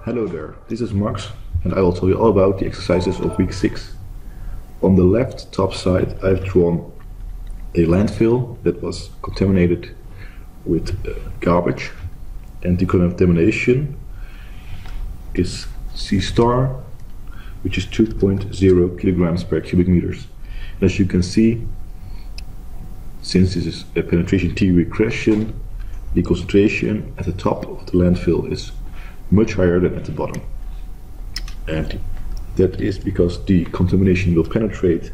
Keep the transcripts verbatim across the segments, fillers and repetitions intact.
Hello there, this is Max and I will tell you all about the exercises of week six. On the left top side I've drawn a landfill that was contaminated with uh, garbage, and the contamination is C star, which is two point zero kilograms per cubic meters. And as you can see, since this is a penetration theory question, the concentration at the top of the landfill is much higher than at the bottom. And that is because the contamination will penetrate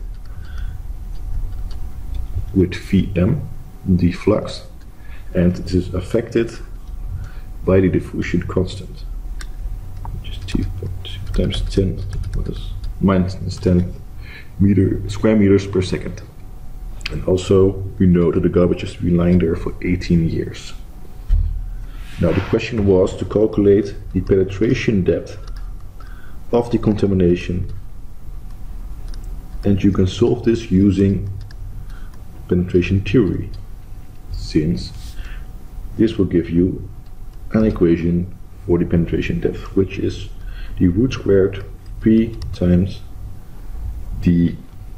with V M, the flux, and this is affected by the diffusion constant, which is T times ten, what is minus ten meter, square meters per second. And also we know that the garbage has been lying there for eighteen years. Now the question was to calculate the penetration depth of the contamination, and you can solve this using penetration theory, since this will give you an equation for the penetration depth, which is the root squared P times D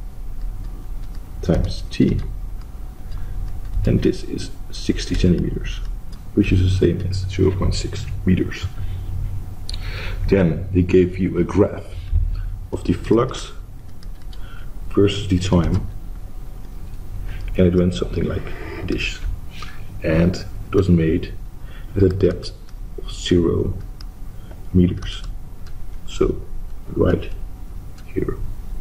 times T, and this is sixty centimeters, which is the same as zero point six meters. Then they gave you a graph of the flux versus the time, and it went something like this, and it was made at a depth of zero meters. So right here.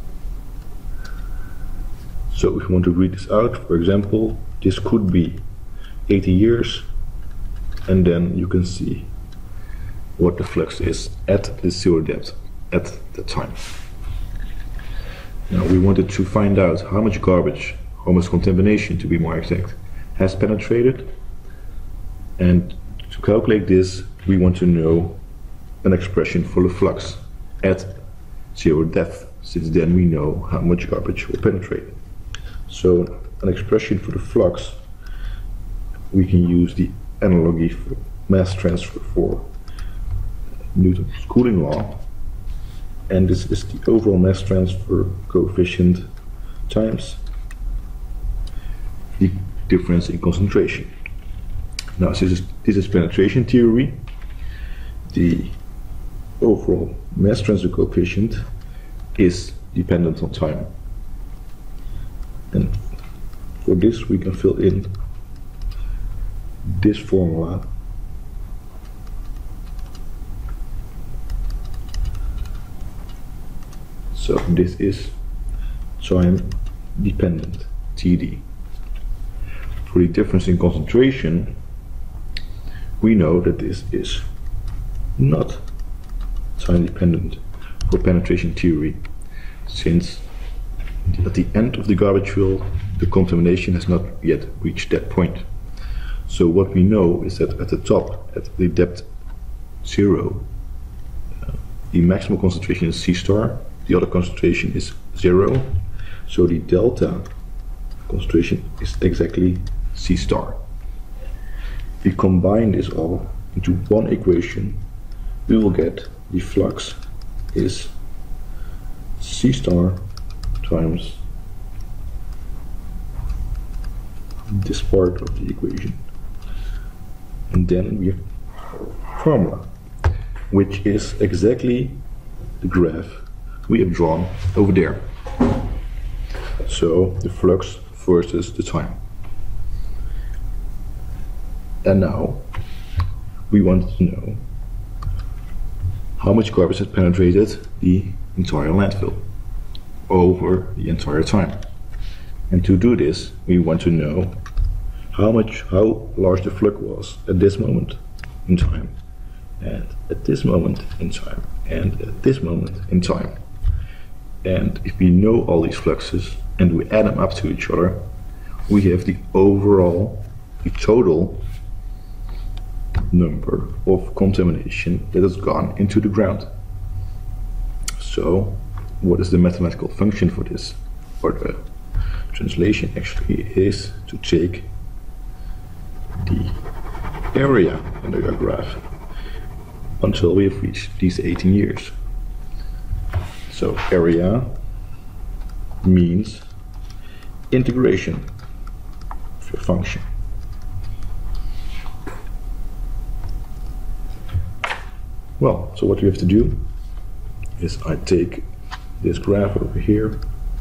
So if you want to read this out, for example, this could be eighty years, and then you can see what the flux is at the zero depth at the time. Now we wanted to find out how much garbage, how much contamination to be more exact, has penetrated, and to calculate this we want to know an expression for the flux at zero depth, since then we know how much garbage will penetrate. So an expression for the flux, we can use the analogy for mass transfer for Newton's cooling law, and this is the overall mass transfer coefficient times the difference in concentration. Now this is, this is penetration theory. The overall mass transfer coefficient is dependent on time, and for this we can fill in this formula. So this is time dependent, T D. For the difference in concentration, we know that this is not time dependent for penetration theory, since at the end of the garbage fill the contamination has not yet reached that point. So what we know is that at the top, at the depth zero, uh, the maximum concentration is C star, the other concentration is zero, so the delta concentration is exactly C star. If we combine this all into one equation, we will get the flux is C star times this part of the equation, and then we have a formula, which is exactly the graph we have drawn over there. So the flux versus the time. And now we want to know how much garbage has penetrated the entire landfill over the entire time. And to do this, we want to know how much, how large the flux was at this moment in time, and at this moment in time, and at this moment in time. And if we know all these fluxes and we add them up to each other, we have the overall, the total number of contamination that has gone into the ground. So what is the mathematical function for this? Or the translation actually is to take the area in the graph until we have reached these eighteen years. So area means integration of your function. Well, so what we have to do is I take this graph over here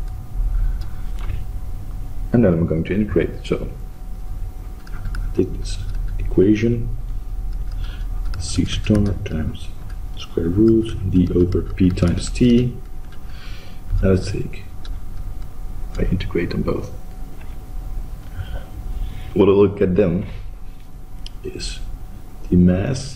and then I'm going to integrate it. So take this equation, c star times square root d over p times t. Now let's take, I integrate them both. What I will get then is the mass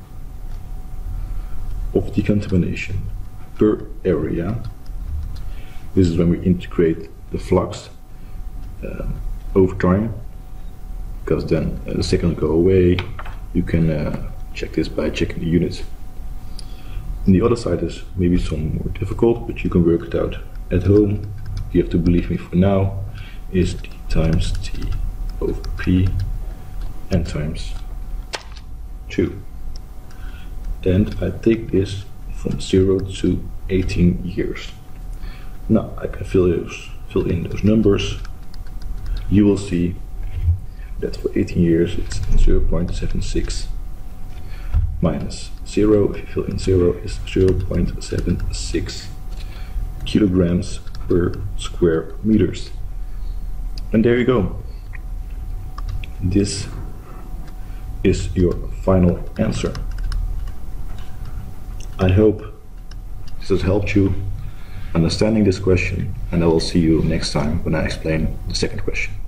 of decontamination per area. This is when we integrate the flux uh, over time, because then uh, the seconds go away. You can uh, check this by checking the units. And the other side is maybe some more difficult, but you can work it out at home. You have to believe me for now, is d times t over p n times two. And I take this from zero to eighteen years. Now I can fill, those, fill in those numbers. You will see that for eighteen years it's zero point seven six minus zero, if you fill in zero, is zero point seven six kilograms per square meters. And there you go. This is your final answer. I hope this has helped you understanding this question, and I will see you next time when I explain the second question.